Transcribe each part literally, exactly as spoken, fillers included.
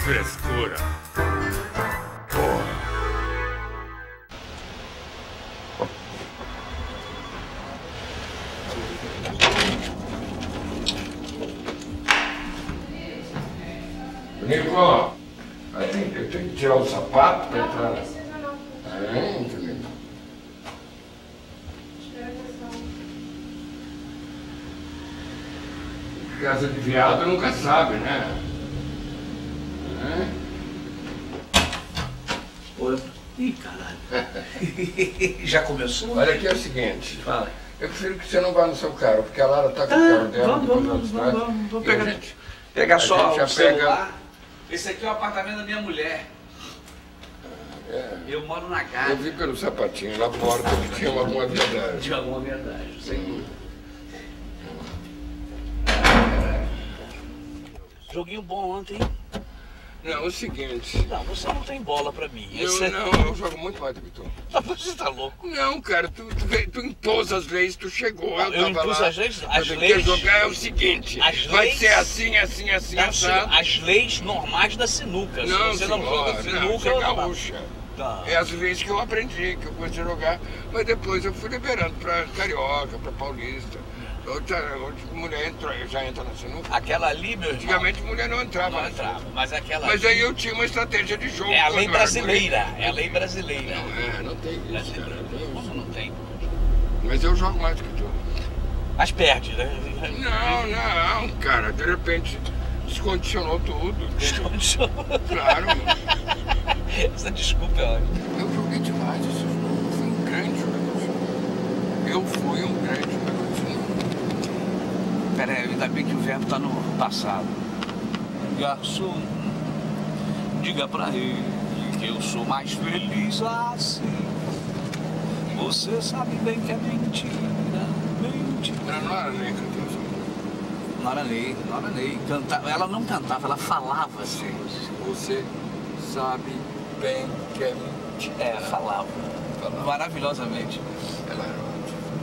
frescura. Porra. Nico, eu tenho, eu tenho que tirar o sapato para entrar. Não, não precisa não. É, entendeu? Casa de viado nunca sabe, né? É? Oi. Ih, caralho. Já começou? Olha aqui é o seguinte. Fala. Eu prefiro que você não vá no seu carro, porque a Lara tá com Ah, o carro dela. vamos, depois vamos, nós vamos, traz. vamos, vamos E a pegar. gente- Pega a só gente já o celular. pega- Esse aqui é o apartamento da minha mulher. É. Eu moro na Eu casa. vi pelo sapatinho na porta que tinha alguma verdade. De alguma verdade, sem dúvida. Joguinho bom ontem. Não, é o seguinte. Não, você não tem bola pra mim. Eu Esse é- não, eu jogo muito mais do que tu. Ah, você tá louco? Não, cara, tu, tu, veio- tu impôs as leis, tu chegou, eu, Eu tava impus lá. as leis? Eu As tenho leis- que jogar é o seguinte, As vai leis- ser assim, assim, assim, Não, assado. as leis normais da sinuca. Se Não, você não senhor, joga não, sinuca, você é eu não- gaúcha. Tá. É as leis que eu aprendi, que eu comecei a jogar, mas depois eu fui liberando pra carioca, pra paulista. Outra, outra mulher entrou, já entra na sinuca. Aquela ali, meu irmão, Antigamente mulher não entrava não na entrava, sinuca. mas aquela Mas ali aí eu tinha uma estratégia de jogo. é a quando lei eu era brasileira. moleque. É a lei brasileira. Não, é, não tem isso, cara, não tem Como isso. não tem? Mas eu jogo mais do que tu. Mas perde, né? Não, não, cara, de repente descondicionou tudo. Descondicionou. Claro, Essa desculpa é ótima. eu joguei demais esse jogo, eu fui um grande jogador de jogo. Eu fui um grande jogador de jogo. Pera aí, ainda bem que o verbo tá no passado. Garçom, diga pra ele que eu sou mais feliz assim. Você sabe bem que é mentira, mentira. Mas não era nem cantor. Nora Ney, Nora Ney. Canta... Ela não cantava, ela falava assim. Você sabe bem que é mentira. É, falava. Falava. Maravilhosamente. Ela era ótima.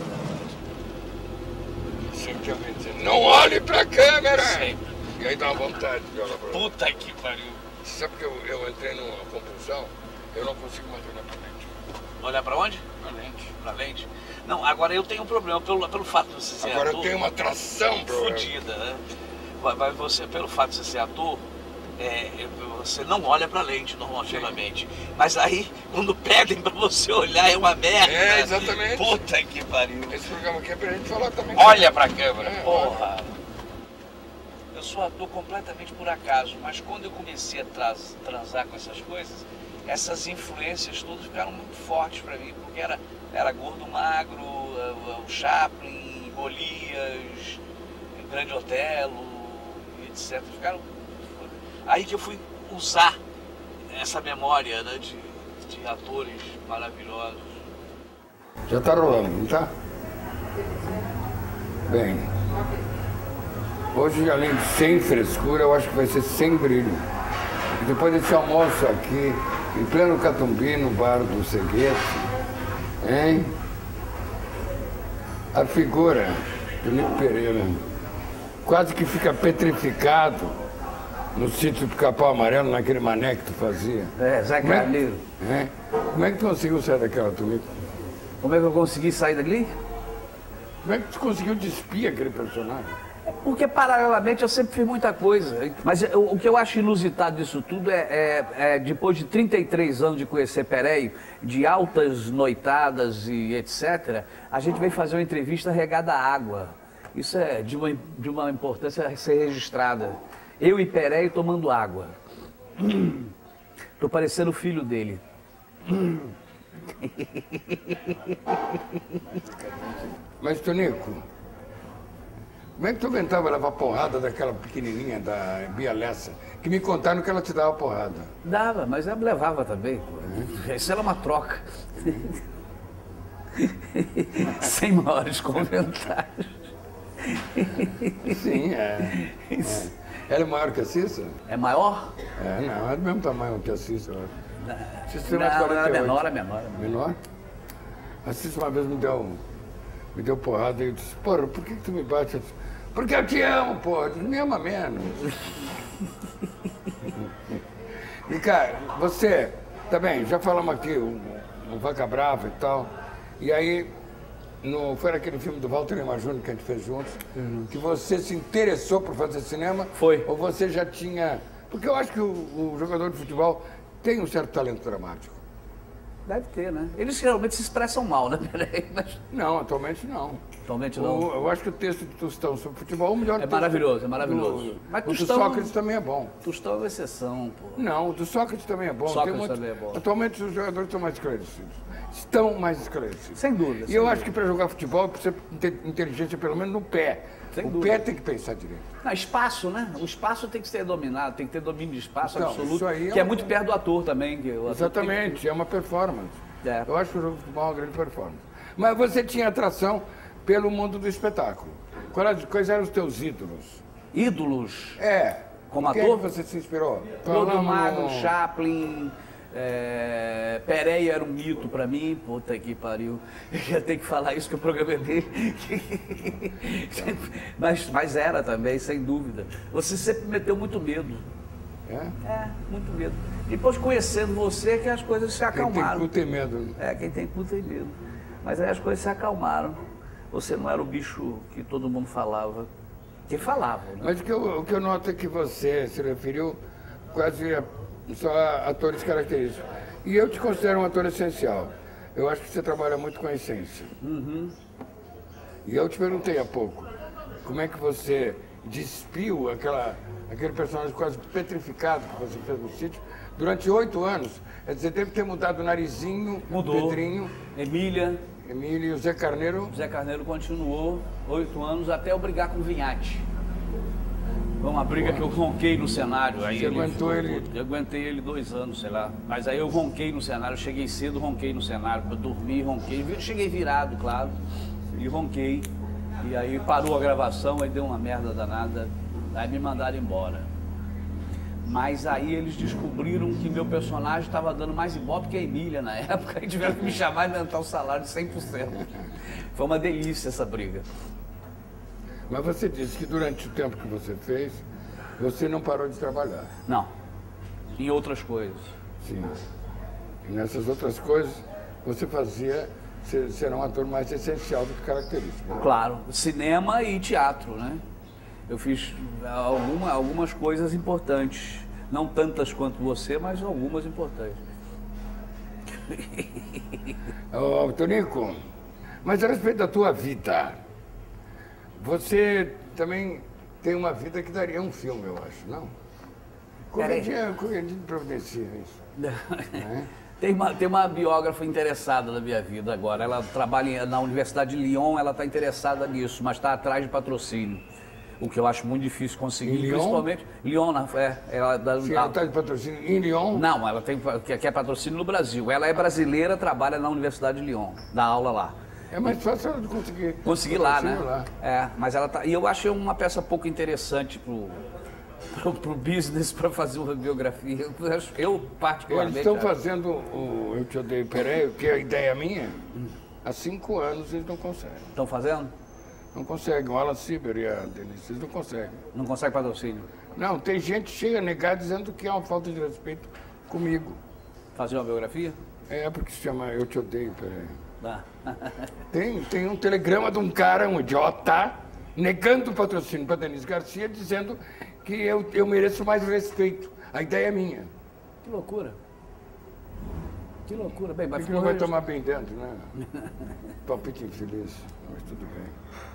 Sempre alguém dizendo, não olhe pra câmera! Sempre. E aí dá uma vontade de olhar pra ela. Puta que pariu. Você sabe que eu, eu entrei numa compulsão? Eu não consigo mais olhar pra lente. Olhar pra onde? Pra lente. Pra lente? Não, agora eu tenho um problema pelo, pelo fato de você ser Agora ator. eu tenho uma atração pra Fudida, né? Mas você, pelo fato de você ser ator, é, você não olha pra lente normalmente. Mas aí, quando pedem pra você olhar, é uma merda. É, exatamente. Puta que pariu. Esse programa aqui é pra gente falar também. Olha pra câmera. É, Porra. Eu sou ator completamente por acaso, mas quando eu comecei a tras, transar com essas coisas, essas influências todas ficaram muito fortes pra mim, porque era, era Gordo Magro, o Chaplin, Golias, o Grande Otelo, etcétera. Ficaram... Aí que eu fui usar essa memória, né, de, de atores maravilhosos. Já tá rolando, não tá? Bem, hoje além de sem frescura, eu acho que vai ser sem brilho. E depois desse almoço aqui, em pleno Catumbi, no bar do Ceguete, hein? A figura do Nico Pereira quase que fica petrificado no sítio do Capão Amarelo, naquele mané que tu fazia. É, Zé Como é, Carneiro. é? Como é que tu conseguiu sair daquela túnica? Como é que eu consegui sair dali? Como é que tu conseguiu despir aquele personagem? Porque, paralelamente, eu sempre fiz muita coisa. Mas eu- o que eu acho inusitado disso tudo é, é- é, depois de trinta e três anos de conhecer Pereio, de altas noitadas e etcétera, a gente veio fazer uma entrevista regada a água. Isso é de uma, de uma importância a ser registrada. Eu e Pereio tomando água. Tô parecendo o filho dele. Mas, Tonico, como é que tu aguentava levar porrada daquela pequenininha da Bia Lessa? Que me contaram que ela te dava porrada. Dava, mas eu levava também. Pô. Isso era uma troca. Sem maiores comentários. Sim, é. é. Ela é maior que a Cissa? É maior? É, não, é do mesmo tamanho que a Cissa, eu acho. Cissa tem Não, mais era quarenta e oito. menor, é menor. Menor? A Cissa uma vez me deu, me deu porrada e eu disse, porra, por que, que tu me bate? Eu disse, porque eu te amo, porra, me ama menos. E, cara, você, tá bem, já falamos aqui, o, o Vaca Brava e tal, e aí, no, foi naquele filme do Walter Lima Júnior que a gente fez juntos, uhum. que você se interessou por fazer cinema? Foi. Ou você já tinha... Porque eu acho que o, o jogador de futebol tem um certo talento dramático. Deve ter, né? Eles geralmente se expressam mal, né? Peraí, mas... Não, atualmente não. Atualmente não. O, eu acho que o texto de Tostão sobre futebol é o melhor É texto. maravilhoso, é maravilhoso. Do, mas o Tostão, do Sócrates também é bom. Tostão é uma exceção, pô. Não, o do Sócrates também é bom. Sócrates muito... também é bom. Atualmente os jogadores estão mais esclarecidos. Estão mais esclarecidos. Sem dúvida. E sem eu dúvida. acho que para jogar futebol precisa ter inteligência pelo menos no pé. Sem o dúvida. pé tem que pensar direito. Não, espaço, né? O espaço tem que ser dominado, tem que ter domínio de espaço Então, absoluto, isso aí é que é um- muito perto do ator também. Que o ator Exatamente, tem é uma performance. que- É. Eu acho que o jogo de futebol é uma grande performance. Mas você tinha atração pelo mundo do espetáculo. Quais, quais eram os teus ídolos? Ídolos, É. Como quem ator? que você se inspirou? Clodo Falamos Magno, no- Chaplin, é... Pereira era um mito pra mim, puta que pariu. Eu ia ter que falar isso que o programa é dele. mas, mas era também, sem dúvida. Você sempre meteu muito medo. É? É, muito medo. Depois conhecendo você que as coisas se Quem tem acalmaram. cu tem medo. É, quem tem cu tem medo. Mas aí as coisas se acalmaram. Você não era o bicho que todo mundo falava. Que falavam, né? Mas o que, eu, o que eu noto é que você se referiu quase a, só a atores característicos. E eu te considero um ator essencial. Eu acho que você trabalha muito com a essência. Uhum. E eu te perguntei há pouco, como é que você despiu aquela, aquele personagem quase petrificado que você fez no sítio durante oito anos. Quer dizer, deve ter mudado o narizinho, Mudou. Pedrinho, Emília, Emílio e o Zé Carneiro. Zé Carneiro continuou oito anos até eu brigar com o Vinhate. Foi uma briga que eu ronquei no cenário. Aí Você aguentou ficou ele? puto. Eu aguentei ele dois anos, sei lá. Mas aí eu ronquei no cenário, eu cheguei cedo, ronquei no cenário, eu dormi, ronquei. Eu cheguei virado, claro, e ronquei. E aí parou a gravação, aí deu uma merda danada, aí me mandaram embora. Mas aí eles descobriram que meu personagem estava dando mais ibope que a Emília na época e tiveram que me chamar e aumentar o salário de cem por cento. Foi uma delícia essa briga. Mas você disse que durante o tempo que você fez, você não parou de trabalhar. Não, em outras coisas. Sim. E nessas outras coisas, você fazia, você, você era um ator mais essencial do que característico. Né? Claro, cinema e teatro, né? Eu fiz alguma, algumas coisas importantes. Não tantas quanto você, mas algumas importantes. Ô, Tonico, mas a respeito da tua vida, você também tem uma vida que daria um filme, eu acho, não? Qualquer dia, qualquer dia providencia isso. É? Tem uma, tem uma biógrafa interessada na minha vida agora. Ela trabalha na Universidade de Lyon, ela está interessada nisso, mas está atrás de patrocínio. O que eu acho muito difícil conseguir, Em Lyon? principalmente. Lyon, na- é. Ela, dá- Você dá- está de patrocínio em Lyon? Não, ela tem que quer patrocínio no Brasil. Ela é brasileira, trabalha na Universidade de Lyon, dá aula lá. É mais fácil ela de conseguir. Consegui lá, né? patrocínio lá. É, mas ela tá. E eu achei uma peça pouco interessante pro, pro, pro business para fazer uma biografia. Eu, acho- eu Eles particularmente. estão acho. fazendo o Eu Te Odeio Pereio, que é a ideia minha, há cinco anos eles não conseguem. Estão fazendo? Não conseguem. O Alan Sieber e a Denise, eles não conseguem. Não consegue patrocínio. Não, tem gente que chega a negar dizendo que é uma falta de respeito comigo. Fazer uma biografia? É porque se chama Eu Te Odeio Pereio. Dá. Tem, tem um telegrama de um cara, um idiota, negando o patrocínio para Denise Garcia, dizendo que eu, eu mereço mais respeito. A ideia é minha. Que loucura. Que loucura. Bem, Por mas que não vai ficou- tomar bem dentro, né? Palpite infeliz, mas tudo bem.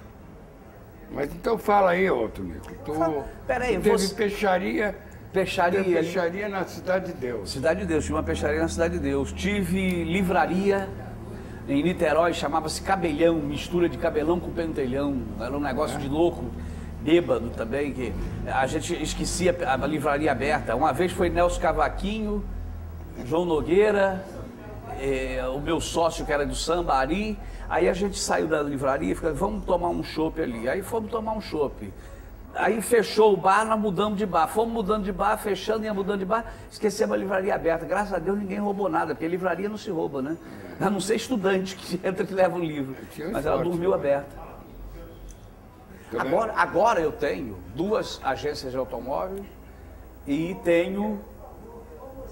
Mas então fala aí, ô Tonico. Tu, Peraí, tu teve você- peixaria, Peixaria. teve peixaria na Cidade de Deus. Cidade de Deus, tive uma peixaria na Cidade de Deus. Tive livraria em Niterói, chamava-se Cabelhão, mistura de cabelão com pentelhão. Era um negócio de louco, bêbado também, que a gente esquecia a livraria aberta. Uma vez foi Nelson Cavaquinho, João Nogueira, eh, o meu sócio que era do samba, Ari. Aí a gente saiu da livraria e falou, vamos tomar um chopp ali. Aí fomos tomar um chopp. Aí fechou o bar, nós mudamos de bar. Fomos mudando de bar, fechando, ia mudando de bar, esquecemos a livraria aberta. Graças a Deus ninguém roubou nada, porque livraria não se rouba, né? A não ser estudante que entra e leva o livro. Tinha Mas ela sorte, dormiu né? aberta. Também. Agora, agora eu tenho duas agências de automóveis e tenho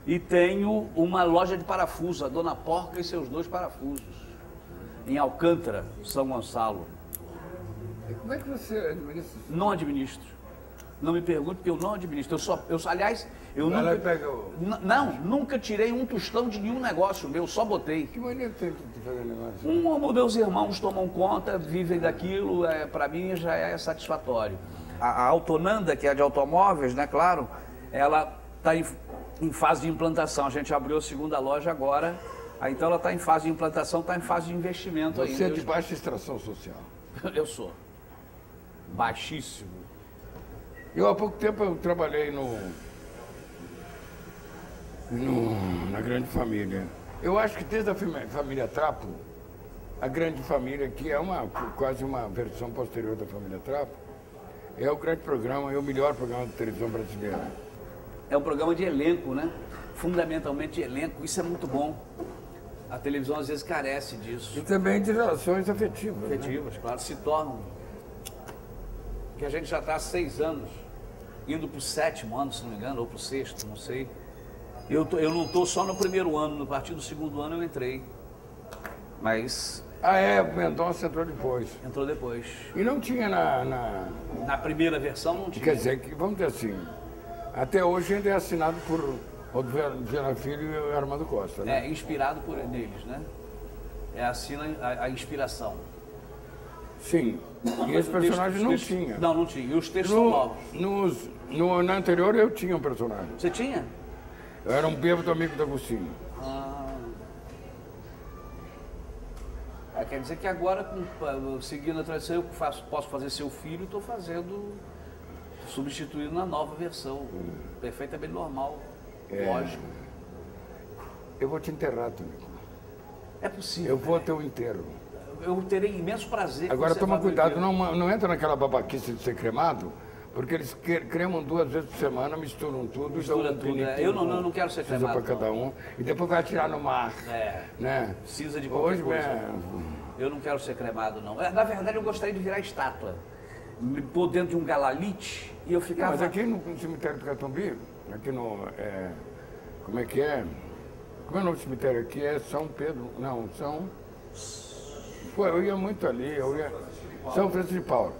E tenho uma loja de parafusos, a Dona Porca e seus dois parafusos, em Alcântara, São Gonçalo. E como é que você administra? Não administro. Não me pergunte, porque eu não administro. Eu só, eu, aliás, eu Vai lá nunca... e pega o... N- Não, nunca tirei um tostão de nenhum negócio meu, só botei. Que maneira tem de fazer negócio? Um, meus irmãos tomam conta, vivem daquilo, é, para mim já é satisfatório. A, a Autonanda, que é de automóveis, né, claro, ela está em, em fase de implantação. A gente abriu a segunda loja agora, aí, então ela está em fase de implantação, está em fase de investimento ainda. Você é de baixa extração social. Eu sou. Baixíssimo. Eu, há pouco tempo, eu trabalhei no, no, na Grande Família. Eu acho que desde a fami- família Trapo, a Grande Família, que é uma, quase uma versão posterior da família Trapo, é o grande programa, é o melhor programa de televisão brasileira. É um programa de elenco, né? Fundamentalmente de elenco, isso é muito bom. A televisão às vezes carece disso. E também de relações afetivas. né? Efetivas, claro, se tornam. Que a gente já está há seis anos, indo para o sétimo ano, se não me engano, ou para o sexto, não sei. Eu, tô, eu não estou só no primeiro ano, no partir do segundo ano eu entrei. Mas Ah, é, o Mendonça entrou depois. entrou depois. E não tinha na... na Na primeira versão não tinha. quer dizer, que, vamos dizer assim, até hoje ainda é assinado por Rodo Viana Filho e Armando Costa, né? É, inspirado por neles, né? É assina a, a inspiração. Sim. E esse personagem não Textos- tinha. Não, não tinha. E os textos são No, novos. nos, no, na anterior eu tinha um personagem. Você tinha? Eu era um bêbado amigo do Agostinho. Ah. Ah, quer dizer que agora, com- seguindo a tradição, eu faço, posso fazer seu filho e estou fazendo, substituindo na nova versão. Perfeitamente normal, É. lógico. Eu vou te enterrar, Tonico. É possível. Eu vou ao teu enterro. Eu terei imenso prazer. que Agora você toma vá me cuidado, ver. não, não entra naquela babaquice de ser cremado, porque eles cre- cremam duas vezes por semana, misturam tudo Mistura e dão um tudo, é. piniquinho Eu não- com- não- não quero ser precisa cremado, para cada um, e depois vai atirar no mar. É. Né? Precisa de qualquer Hoje, coisa. é, Eu não quero ser cremado, não. É, Na verdade, eu gostaria de virar estátua. Me pôr dentro de um galalite e eu Não, ficava... mas aqui no, no cemitério do Catumbi, aqui no. É, como é que é? Como é o nome do cemitério aqui? É São Pedro. Não, São. Pô, eu ia muito ali, eu ia. São Francisco de Paula.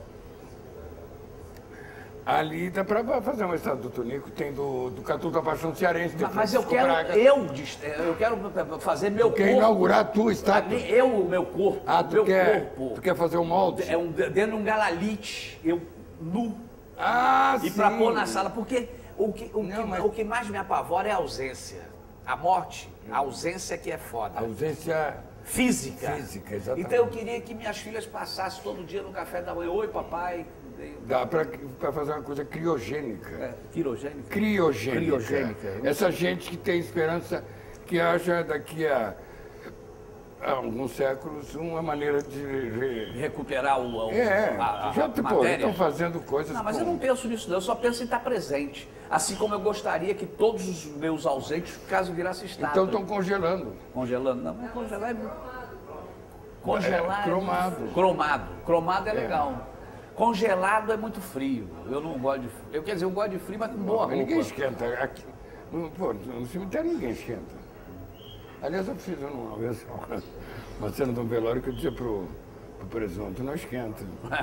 Ali dá para fazer uma estátua do Tonico, tem do, do Catu da Paixão Cearense. tem Mas eu Francisco quero, Braga. eu, dis- eu quero fazer meu Tu quer corpo. inaugurar a tua estátua? Eu, o meu corpo. Ah, tu meu quer, corpo. tu quer fazer um molde? É um, dentro de um galalite, eu nu. Ah, E sim. para pôr na sala, porque o que, o, Não, que, mas- o que mais me apavora é a ausência. A morte, a ausência que é foda. A ausência. Física. Física, exatamente. Então eu queria que minhas filhas passassem todo dia no café da manhã. Oi, papai. Dá para fazer uma coisa criogênica. É, quirogênica. Criogênica. Criogênica. Essa gente que tem esperança, que acha daqui a, a alguns séculos uma maneira de. re- Recuperar o, o, É, a, a, já a tipo, matéria. estão fazendo coisas. Não, mas eu com- não penso nisso, não. Eu só penso em estar presente. Assim como eu gostaria que todos os meus ausentes, caso virasse estátua. Então estão congelando. Congelando. Não, mas congelar é... Congelar É, cromado. muito- Cromado. Cromado é, legal. Congelado é muito frio. Eu não gosto de frio. Eu, quer dizer, eu gosto de frio, mas com boa Mas ninguém roupa. esquenta. Aqui, no, pô, no cemitério ninguém esquenta. Aliás, eu fiz uma vez uma cena de um velório que eu dizia pro, pro presunto, não esquenta.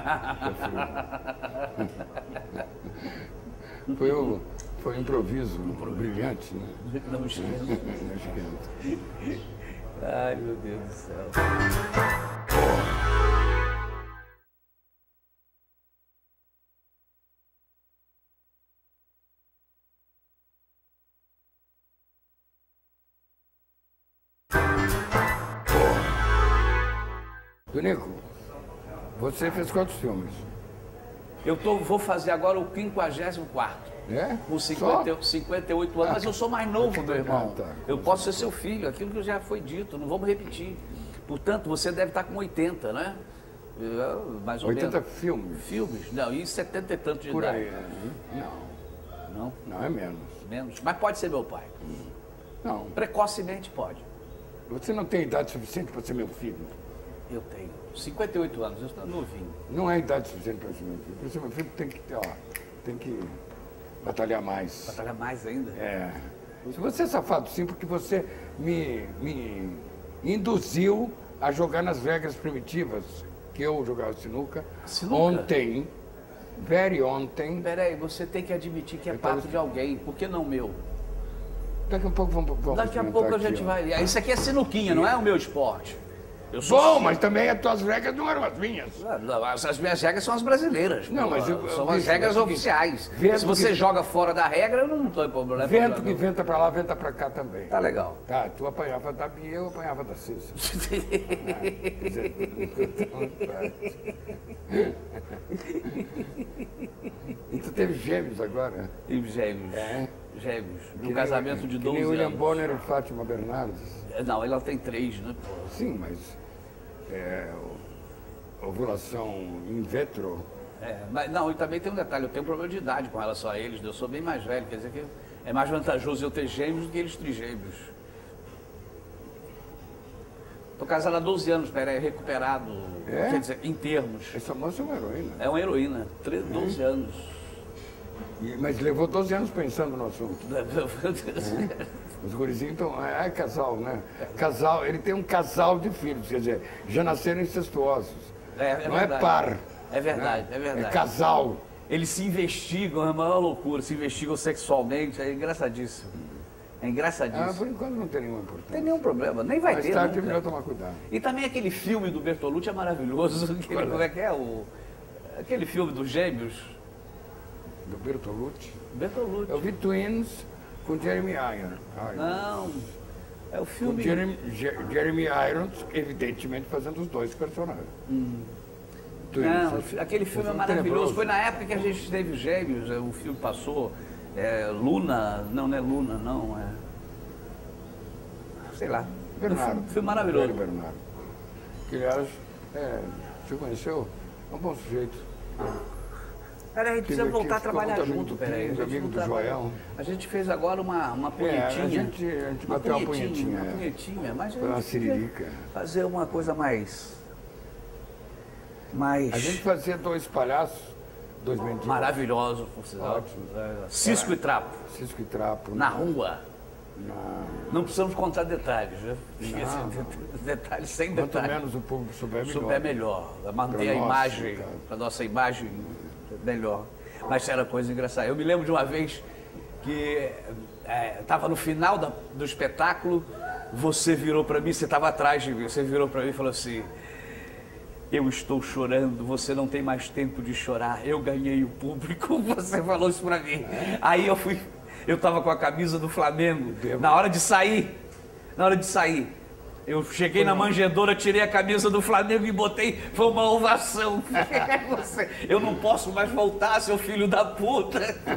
É frio. Foi, o, foi um improviso brilhante, né? Não esquenta. Não esquenta. Ai, meu Deus do céu. Tonico, você fez quantos filmes? Eu tô, vou fazer agora o quinquagésimo quarto. É? Com Só? cinquenta, cinquenta e oito anos, mas eu sou mais novo, meu irmão. Ah, tá. Eu posso ser seu filho, aquilo que já foi dito, não vamos repetir. Portanto, você deve estar com oitenta, né? Eu, mais ou oitenta menos. filmes? Filmes? Não, e setenta e tantos de Por idade. aí. né? Não, Não, não é menos. menos. Mas pode ser meu pai. Não. Precocemente pode. Você não tem idade suficiente para ser meu filho. Eu tenho cinquenta e oito anos, eu estou novinho. Não é idade suficiente para ser meu filho. Para ser meu filho tem que, ó, tem que batalhar mais. Batalhar mais ainda. É. Se você é safado, sim, porque você me, me induziu a jogar nas regras primitivas, que eu jogava sinuca, Sinuca? ontem, very ontem. Peraí, você tem que admitir que é Então, papo de alguém, por que não meu? Daqui a pouco vamos, vamos Daqui a pouco a gente aqui, vai... Isso aqui é sinuquinha, não é o meu esporte. Eu Bom, mas também as tuas regras não eram as minhas. Não, as as minhas regras são as brasileiras. Não, pô. mas eu- são eu- as regras é o seguinte, oficiais. vento Se você que- joga fora da regra, eu não estou em problema. Vento que venta pra lá, venta pra cá também. Tá legal. Tá, tu apanhava da Bia, eu apanhava da Cícera. Quer dizer, E tu teve gêmeos agora? E gêmeos. É. Gêmeos. Que No nem- casamento de que doze nem William anos. Bonner e Fátima Bernardes. Não, ela tem três, né? Pô? Sim, mas é, o- ovulação in vitro. É, mas, não, e também tem um detalhe, eu tenho um problema de idade com relação a eles, eu sou bem mais velho, quer dizer que é mais vantajoso eu ter gêmeos do que eles trigêmeos. Estou casado há doze anos, peraí, recuperado, É? quer dizer, em termos. Essa moça é uma heroína. É uma heroína, tre- doze anos. E- mas levou doze anos pensando no assunto. Os gurizinhos estão. É, é casal, né? Casal, ele tem um casal de filhos, quer dizer, já nasceram incestuosos. É, é Não verdade. é par. É verdade, né? é verdade. É casal. Eles se investigam, é a maior loucura, se investigam sexualmente, é engraçadíssimo. É Ah, engraçadíssimo. por enquanto não tem nenhuma Não importância. tem nenhum problema, nem vai Mais ter. tarde é nunca. melhor tomar cuidado. E também aquele filme do Bertolucci é maravilhoso. Aquele, Qual é? como é que é? O, aquele filme dos gêmeos. Do Bertolucci. Bertolucci. Eu vi Twins com Jeremy Irons. Não. É o Com filme. Jeremy, Je- Jeremy Irons, evidentemente, fazendo os dois personagens. Twins. Não, o fi- aquele filme é Um maravilhoso. tenebroso. Foi na época que a gente teve gêmeos, é, o filme passou. É, Luna, não, não é Luna, não. É... Sei lá. Bernardo. Um filme, filme maravilhoso. Velho Bernardo. Que, aliás, é, você conheceu? É um bom sujeito. Peraí, a gente precisa Tive voltar a aqui, ficou trabalhar muito junto, amigo peraí. do- A gente amigo não do trabalha- Joel. A gente fez agora uma, uma É, punhetinha. a gente, a gente bateu uma punhetinha. Uma é. punhetinha, mas a Foi uma gente podia siririca. fazer uma coisa mais... Mais... A gente fazia dois palhaços, dois mendigos. Maravilhoso, por sinal. Ótimo. Cisco e trapo, Cisco e trapo. na rua. Na- Não precisamos contar detalhes, né? Detalhes sem Quanto detalhes. menos o público souber, melhor. Souber melhor, manter Pra a nós, imagem, cara. a nossa imagem melhor. Mas era coisa engraçada. Eu me lembro de uma vez que estava no final da- do espetáculo, você virou para mim, você estava atrás de mim, você virou para mim e falou assim: eu estou chorando, você não tem mais tempo de chorar, eu ganhei o público, você falou isso para mim. Aí eu fui, eu estava com a camisa do Flamengo, na hora de sair, na hora de sair, eu cheguei na manjedoura, tirei a camisa do Flamengo e botei, foi uma ovação. Você, eu não posso mais voltar, seu filho da puta.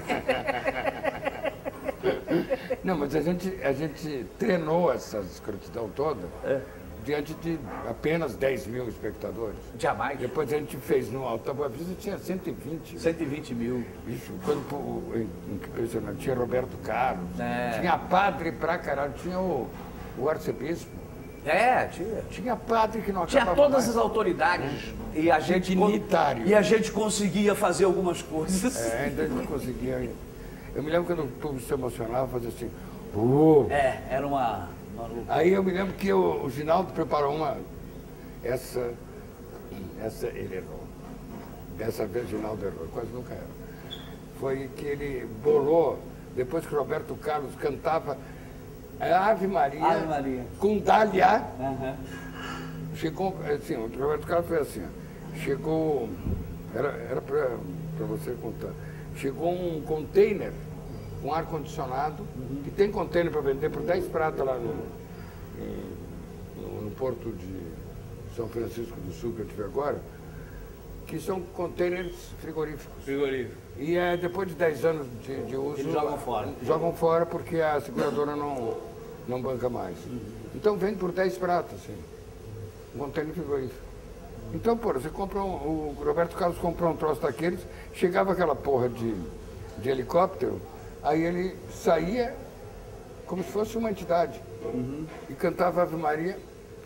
Não, mas a gente, a gente treinou essa escrotidão toda É. diante de apenas dez mil espectadores. Jamais. Depois a gente fez no Alta Boa Vista, tinha cento e vinte. cento e vinte mil. Isso, quando pô, impressionante, tinha Roberto Carlos, É. tinha padre pra caralho, tinha o, o arcebispo, É, tinha. tinha padre que não Tinha acabava todas mais. as autoridades e a gente Dignitário. e a gente conseguia fazer algumas coisas. É, ainda não conseguia. Eu me lembro quando o público se emocionava, fazia assim, "Uh". É, era uma, uma loucura. Aí eu me lembro que o, o Ginaldo preparou uma. Essa. Essa ele errou. Dessa vez o Ginaldo errou, quase nunca era. Foi que ele bolou, depois que o Roberto Carlos cantava a Ave Maria, Ave Maria. com Dália, Aham. chegou, assim, o Roberto Carlos foi assim, ó, chegou, era, era para você contar, chegou um container com ar-condicionado, que tem container para vender por dez pratas lá no, em- no, no porto de São Francisco do Sul, que eu tive agora, que são containers frigoríficos. Frigorífico. E é, depois de dez anos de, de uso... Eles jogam fora. Jogam fora porque a seguradora não, não banca mais. Então vende por dez pratas, assim, um container frigorífico. Então, pô, você compra um, o Roberto Carlos comprou um troço daqueles, chegava aquela porra de, de helicóptero, aí ele saía como se fosse uma entidade e cantava Ave Maria,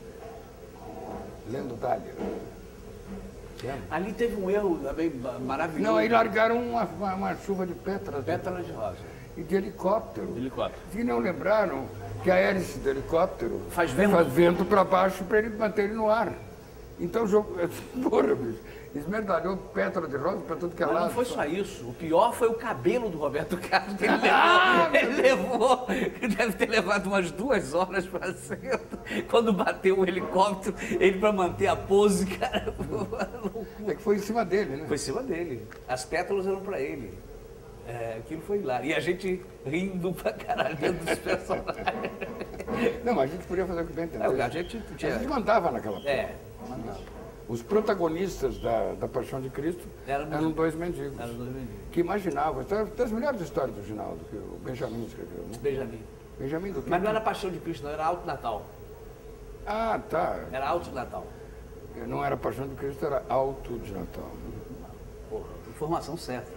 lendo Dália. Lembra? Ali teve um erro também maravilhoso. Não, aí largaram uma, uma, uma chuva de pétalas. Pétalas de rosa. e de helicóptero. Helicóptero. E não lembraram que a hélice do helicóptero Faz vento. faz vento para baixo para ele manter ele no ar. Então, o jogo... Porra, bicho. Esmerdalhou pétala de rosa para tudo que é Mas lado. não foi só isso. O pior foi o cabelo do Roberto Carlos, que ele levou. Ele levou, deve ter levado umas duas horas para cima. Quando bateu o helicóptero, ele para manter a pose, cara, É que foi em cima dele, né? foi em cima dele. As pétalas eram para ele. É, aquilo foi lá. E a gente rindo pra caralho dentro dos personagens. Não, mas a gente podia fazer o que bem entendeu. É, a gente tinha... A gente mandava naquela porra. É, mandava. Os protagonistas da, da Paixão de Cristo Eram- eram dois mendigos. Eram dois mendigos. Que imaginavam. Então, tem as melhores histórias do Ginaldo, que o Benjamin escreveu. Né? Benjamin. Benjamin do quê? Mas não era Paixão de Cristo, não, era Alto Natal. Ah, tá. Era Alto Natal. Não era Paixão de Cristo, era Alto de Natal. Porra, informação certa.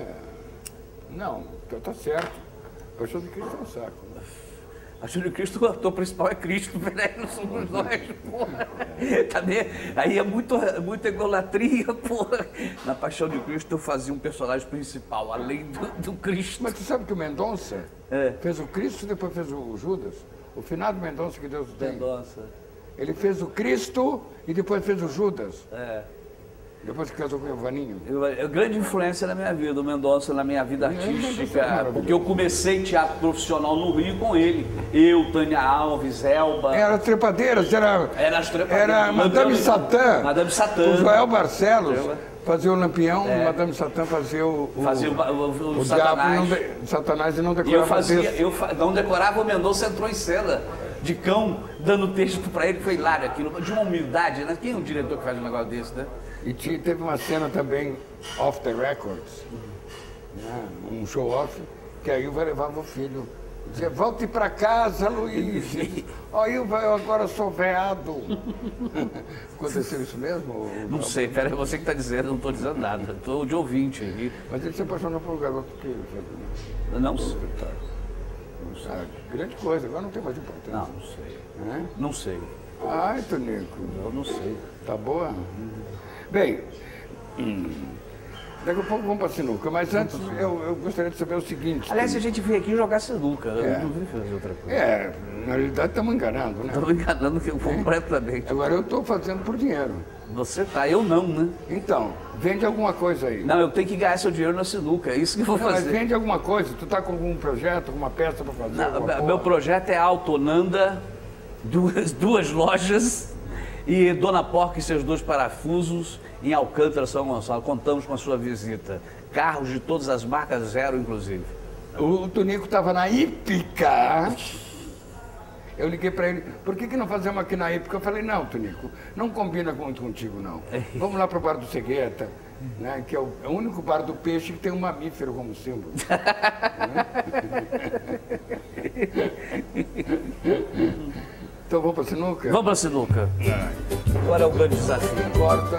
Não, tá, tá certo. Paixão de Cristo é um saco. Né? Paixão de Cristo, o ator principal é Cristo, peraí, não somos nós, porra. Cadê? Aí é muito, muita idolatria, porra. Na Paixão de Cristo eu fazia um personagem principal, além do, do Cristo. Mas tu sabe que o Mendonça É. fez o Cristo e depois fez o Judas? O finado Mendonça, que Deus o tem. Mendonça. Ele fez o Cristo e depois fez o Judas. É. Depois que casou com o Ivaninho. Eu, é grande influência na minha vida, o Mendonça na minha vida Mendonça é artística, maravilhoso. porque eu comecei teatro profissional no Rio com ele. Eu, Tânia Alves, Elba. Era Trepadeiras, era, Era as Trepadeiras. era Madame Satã. Madame Satã. O Joel Barcelos Eu- fazia o Lampião, Madame Satã fazia o, o, Fazia o, o, o, o Satanás. diabo, não de, Satanás e não E eu decorava fazia, texto. eu fa- não decorava, o Mendonça entrou em cena de cão, dando texto pra ele, foi hilário aquilo, de uma humildade, né? Quem é um diretor que faz um negócio desse, né? E tinha, teve uma cena também off the records, né? Um show off, que aí o vai levava o filho. Dizia, volte para casa, Luiz. Ó, eu, eu agora sou veado. Aconteceu isso mesmo? ou Não sei, peraí, você que está dizendo, não estou dizendo nada, estou de ouvinte aqui. Mas ele se apaixonou por um garoto que fez Não um sei. espetáculo. Ah, grande coisa, agora não tem mais importância. Não, não sei. Né? Não sei. Ai, Tonico, Eu não sei. tá boa? Bem, hum, daqui a pouco vamos para a sinuca, mas antes eu, eu gostaria de saber o seguinte. Aliás, se a gente veio aqui jogar sinuca, É. eu não vim fazer outra coisa. É, na realidade estamos enganando, né? Estou enganando que eu completamente. Agora eu estou fazendo por dinheiro. Você tá, eu não, né? Então, vende alguma coisa aí. Não, eu tenho que ganhar seu dinheiro na sinuca, é isso que eu vou Não, mas fazer. vende alguma coisa. Tu tá com algum projeto, alguma peça para fazer? Não, alguma meu porra? projeto é Autonanda, duas, duas lojas e Dona Porca e seus dois parafusos em Alcântara, São Gonçalo. Contamos com a sua visita. Carros de todas as marcas, zero inclusive. O, o Tonico estava na Ípica. Eu liguei para ele, por que, que não fazemos aqui na Ípica? Eu falei, não, Tonico, não combina muito contigo, não. Vamos lá para o bar do Cegueta, né, que é o, é o único bar do peixe que tem um mamífero como símbolo. Né? Então vamos para a sinuca? Vamos pra sinuca. Agora é o grande desafio. Corta.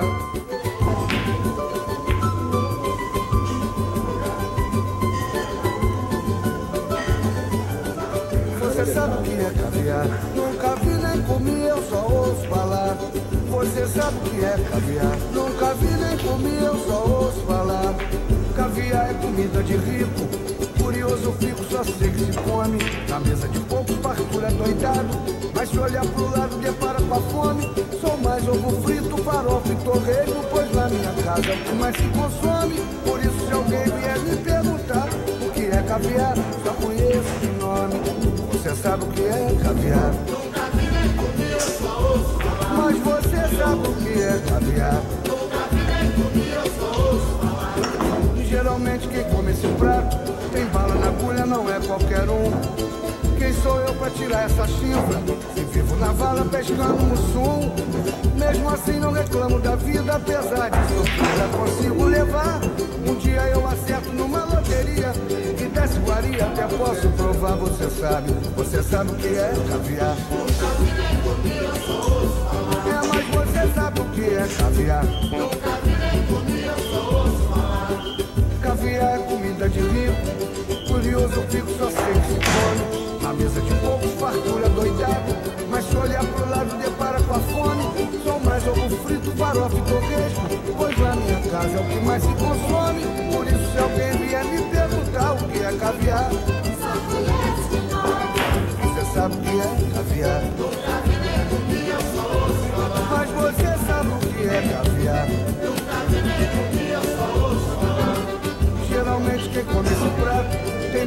Você sabe o que é caviar? Nunca vi nem comi, eu só ouço falar. Você sabe o que é caviar? Nunca vi nem comi, eu só ouço falar. Caviar é comida de rico, curioso fico, só sei que se come. Na mesa de poucos, fartura doidado, mas se olhar pro lado, depara com a fome. Sou mais ovo frito, farofa e torresmo, pois na minha casa é o que mais se consome. Por isso, se alguém vier me perguntar o que é caviar, só conheço de nome. Você sabe o que é caviar? Nunca vi nem comi, eu só ouço falar. Mas você sabe o que é caviar? Nunca vi nem comi, eu só ouço falar. E geralmente quem come esse prato tem bala na agulha, não é qualquer um. Quem sou eu pra tirar essa chifra? Se vivo na vala pescando mussum. Mesmo assim não reclamo da vida, apesar de sofrer, consigo levar. Um dia eu acerto numa loteria e desce guaria, até posso provar, você sabe. Você sabe o que é caviar? Nunca vi nem comi, eu só ouço falar. É, mas você sabe o que é caviar? Nunca vi nem comi, eu só ouço falar. Caviar é comida de rico, curioso fico, só sei que se come. Na mesa de poucos, fartura doidado, mas se olhar pro lado, depara com a fome. Sou mais ovo frito, farofa e torresmo, pois na minha casa é o que mais se consome. Por isso, se alguém vier me perguntar o que é caviar,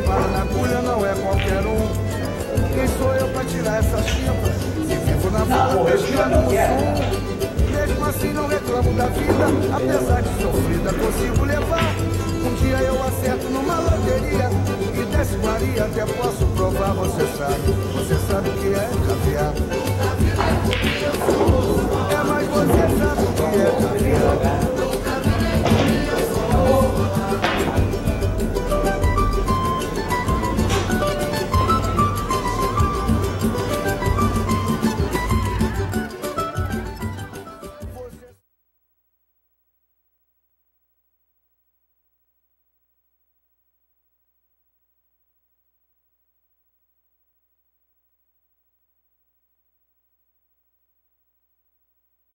bala na agulha não é qualquer um. Quem sou eu pra tirar essa chifra? Se vivo na fala, pescando no sul. Mesmo assim não reclamo da vida, apesar de sofrida consigo levar. Um dia eu acerto numa loteria e desce Maria, até posso provar, você sabe.